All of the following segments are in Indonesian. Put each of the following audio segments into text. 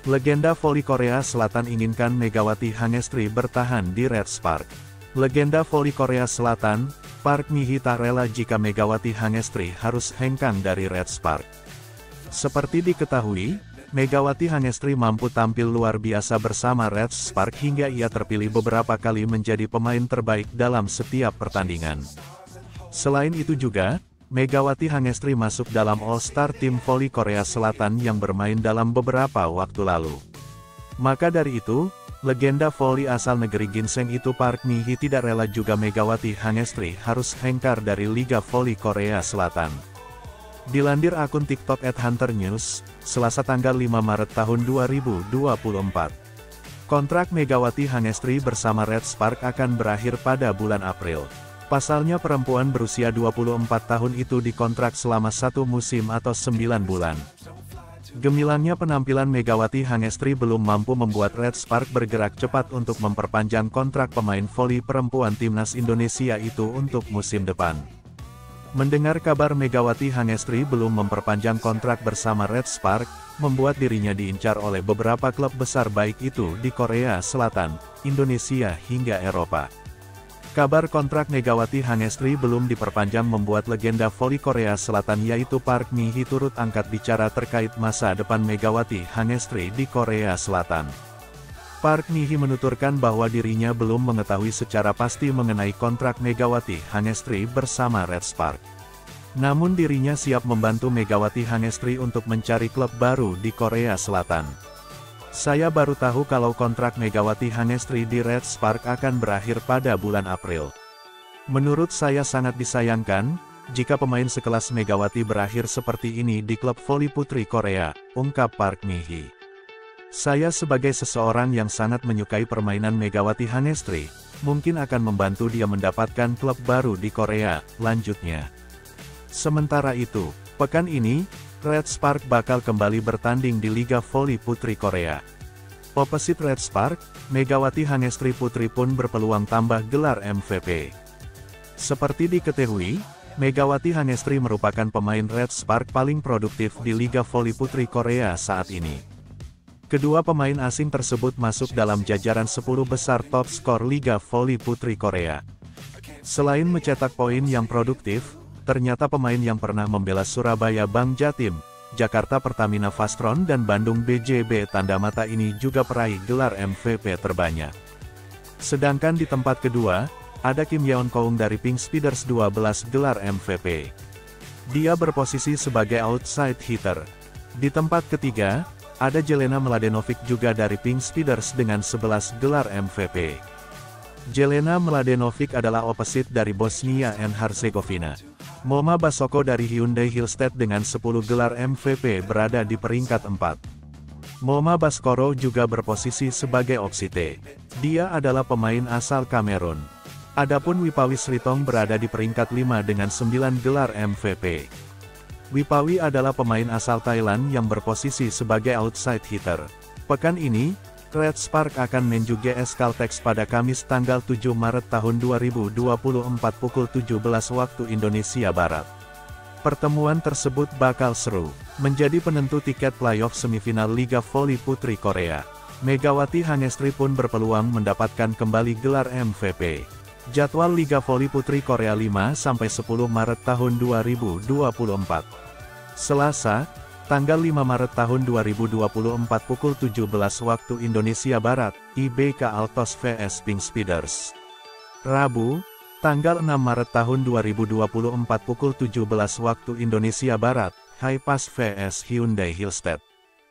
Legenda voli Korea Selatan inginkan Megawati Hangestri bertahan di Red Spark. Legenda voli Korea Selatan, Park Mi-hee tak rela jika Megawati Hangestri harus hengkang dari Red Spark. Seperti diketahui, Megawati Hangestri mampu tampil luar biasa bersama Red Spark hingga ia terpilih beberapa kali menjadi pemain terbaik dalam setiap pertandingan. Selain itu juga, Megawati Hangestri masuk dalam All-Star tim voli Korea Selatan yang bermain dalam beberapa waktu lalu. Maka dari itu, legenda voli asal negeri ginseng itu Park Mi-hee tidak rela juga Megawati Hangestri harus hengkang dari Liga Voli Korea Selatan. Dilansir akun TikTok @hunternews, Selasa tanggal 5 Maret tahun 2024. Kontrak Megawati Hangestri bersama Red Spark akan berakhir pada bulan April. Pasalnya perempuan berusia 24 tahun itu dikontrak selama 1 musim atau 9 bulan. Gemilangnya penampilan Megawati Hangestri belum mampu membuat Red Spark bergerak cepat untuk memperpanjang kontrak pemain voli perempuan timnas Indonesia itu untuk musim depan. Mendengar kabar Megawati Hangestri belum memperpanjang kontrak bersama Red Spark, membuat dirinya diincar oleh beberapa klub besar baik itu di Korea Selatan, Indonesia hingga Eropa. Kabar kontrak Megawati Hangestri belum diperpanjang membuat legenda voli Korea Selatan yaitu Park Mi-hee turut angkat bicara terkait masa depan Megawati Hangestri di Korea Selatan. Park Mi-hee menuturkan bahwa dirinya belum mengetahui secara pasti mengenai kontrak Megawati Hangestri bersama Red Spark. Namun dirinya siap membantu Megawati Hangestri untuk mencari klub baru di Korea Selatan. Saya baru tahu kalau kontrak Megawati Hangestri di Red Spark akan berakhir pada bulan April. Menurut saya sangat disayangkan, jika pemain sekelas Megawati berakhir seperti ini di klub voli putri Korea, ungkap Park Mi-hee. Saya sebagai seseorang yang sangat menyukai permainan Megawati Hangestri, mungkin akan membantu dia mendapatkan klub baru di Korea, lanjutnya. Sementara itu, pekan ini, Red Spark bakal kembali bertanding di Liga Voli Putri Korea. Opposite Red Spark, Megawati Hangestri Putri pun berpeluang tambah gelar MVP. Seperti diketahui, Megawati Hangestri merupakan pemain Red Spark paling produktif di Liga Voli Putri Korea saat ini. Kedua pemain asing tersebut masuk dalam jajaran 10 besar top skor Liga Voli Putri Korea. Selain mencetak poin yang produktif, ternyata pemain yang pernah membela Surabaya Bank Jatim, Jakarta Pertamina Vastron dan Bandung BJB Tanda Mata ini juga peraih gelar MVP terbanyak. Sedangkan di tempat kedua, ada Kim Yeon-keung dari Pink Speeders 12 gelar MVP. Dia berposisi sebagai outside hitter. Di tempat ketiga, ada Jelena Mladenovic juga dari Pink Speeders dengan 11 gelar MVP. Jelena Mladenovic adalah opposite dari Bosnia and Herzegovina. Moma Basoko dari Hyundai Hillstead dengan 10 gelar MVP berada di peringkat 4. Moma Baskoro juga berposisi sebagai opsite. Dia adalah pemain asal Kamerun. Adapun Wipawi Sritong berada di peringkat 5 dengan 9 gelar MVP. Wipawi adalah pemain asal Thailand yang berposisi sebagai outside hitter. Pekan ini, Red Spark akan menuju GS Caltex pada Kamis tanggal 7 Maret tahun 2024 pukul 17 waktu Indonesia Barat. Pertemuan tersebut bakal seru, menjadi penentu tiket playoff semifinal Liga Voli Putri Korea. Megawati Hangestri pun berpeluang mendapatkan kembali gelar MVP. Jadwal Liga Voli Putri Korea 5-10 Maret tahun 2024. Selasa, tanggal 5 Maret tahun 2024 pukul 17 waktu Indonesia Barat, IBK Altos vs Pink Speeders. Rabu, tanggal 6 Maret tahun 2024 pukul 17 waktu Indonesia Barat, Hipass vs Hyundai Hillstead.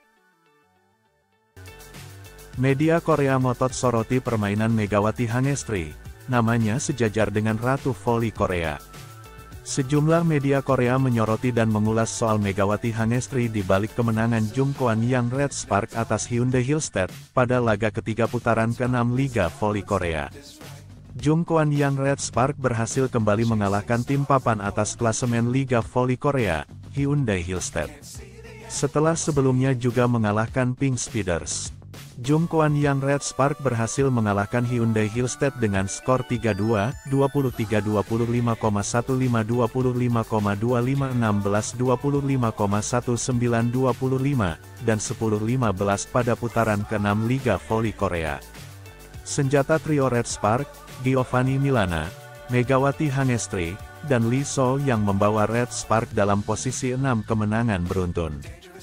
Media Korea ngotot soroti permainan Megawati Hangestri, namanya sejajar dengan Ratu Voli Korea. Sejumlah media Korea menyoroti dan mengulas soal Megawati Hangestri di balik kemenangan Jungkwon Yang Red Spark atas Hyundai Hillstead pada laga ketiga putaran ke-6 Liga Voli Korea. Jungkwon Yang Red Spark berhasil kembali mengalahkan tim papan atas klasemen Liga Voli Korea, Hyundai Hillstead. Setelah sebelumnya juga mengalahkan Pink Speeders. Jung Kwan Yang Red Spark berhasil mengalahkan Hyundai Hillstead dengan skor 3-2, 23-25,15, 25,25, 16, 25,19, dan 10-15 pada putaran ke-6 Liga Voli Korea. Senjata trio Red Spark, Giovanni Milana, Megawati Hangestri, dan Lee So yang membawa Red Spark dalam posisi 6 kemenangan beruntun.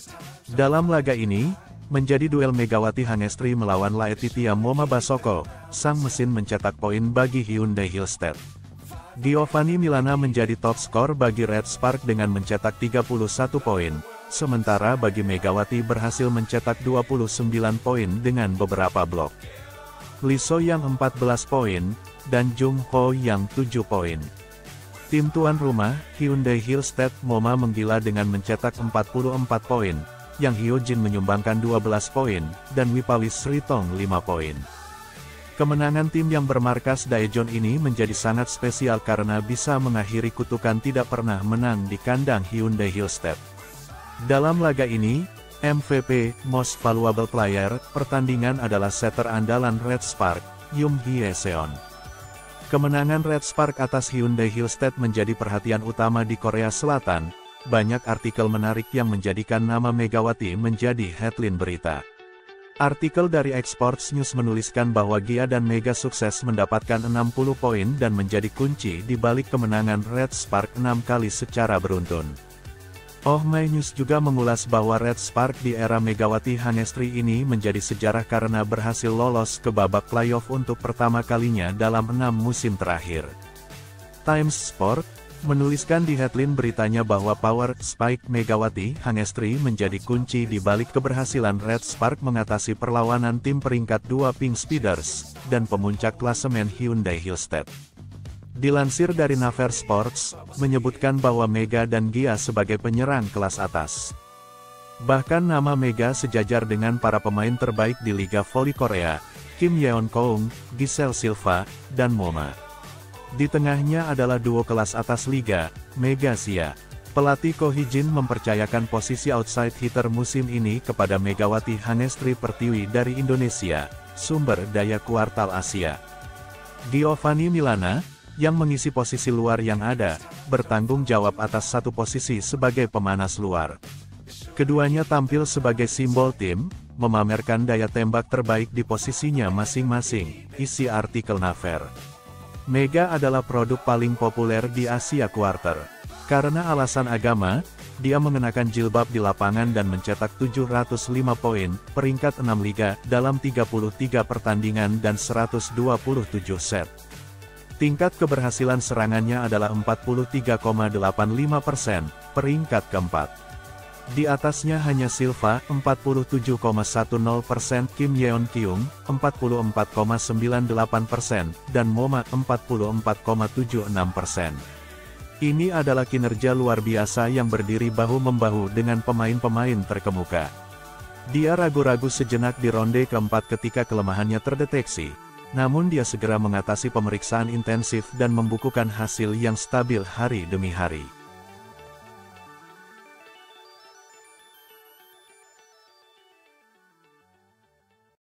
Dalam laga ini, menjadi duel Megawati Hangestri melawan Laetitia Moma Basoko, sang mesin mencetak poin bagi Hyundai Hillstead. Giovanni Milana menjadi top skor bagi Red Spark dengan mencetak 31 poin, sementara bagi Megawati berhasil mencetak 29 poin dengan beberapa blok. Lee So yang 14 poin, dan Jung Ho yang 7 poin. Tim tuan rumah, Hyundai Hillstead Moma menggila dengan mencetak 44 poin, Yang Hyojin menyumbangkan 12 poin, dan Wipawis Sritong 5 poin. Kemenangan tim yang bermarkas Daejeon ini menjadi sangat spesial karena bisa mengakhiri kutukan tidak pernah menang di kandang Hyundai Hillstead. Dalam laga ini, MVP, Most Valuable Player, pertandingan adalah setter andalan Red Spark, Yum Hye Seon. Kemenangan Red Spark atas Hyundai Hillstead menjadi perhatian utama di Korea Selatan. Banyak artikel menarik yang menjadikan nama Megawati menjadi headline berita. Artikel dari Exports News menuliskan bahwa Gia dan Mega sukses mendapatkan 60 poin dan menjadi kunci di balik kemenangan Red Spark 6 kali secara beruntun. Oh My News juga mengulas bahwa Red Spark di era Megawati Hangestri ini menjadi sejarah karena berhasil lolos ke babak playoff untuk pertama kalinya dalam 6 musim terakhir. Times Sport menuliskan di headline beritanya bahwa Power Spike Megawati Hangestri menjadi kunci di balik keberhasilan Red Spark mengatasi perlawanan tim peringkat 2 Pink Speeders, dan pemuncak klasemen Hyundai Hillstead. Dilansir dari Naver Sports, menyebutkan bahwa Mega dan Gia sebagai penyerang kelas atas. Bahkan nama Mega sejajar dengan para pemain terbaik di Liga Voli Korea, Kim Yeon Koung, Giselle Silva, dan Moma. Di tengahnya adalah duo kelas atas Liga, Mega Sia. Pelatih Ko Hee-jin mempercayakan posisi outside hitter musim ini kepada Megawati Hangestri Pertiwi dari Indonesia, sumber daya kuartal Asia. Giovanni Milana, yang mengisi posisi luar yang ada, bertanggung jawab atas satu posisi sebagai pemanas luar. Keduanya tampil sebagai simbol tim, memamerkan daya tembak terbaik di posisinya masing-masing, isi artikel Naver. Mega adalah produk paling populer di Asia Quarter. Karena alasan agama, dia mengenakan jilbab di lapangan dan mencetak 705 poin, peringkat 6 liga, dalam 33 pertandingan dan 127 set. Tingkat keberhasilan serangannya adalah 43,85%, peringkat keempat. Di atasnya hanya Silva, 47,10%, Kim Yeon Kyung, 44,98%, dan Moma, 44,76%. Ini adalah kinerja luar biasa yang berdiri bahu-membahu dengan pemain-pemain terkemuka. Dia ragu-ragu sejenak di ronde keempat ketika kelemahannya terdeteksi, namun dia segera mengatasi pemeriksaan intensif dan membukukan hasil yang stabil hari demi hari.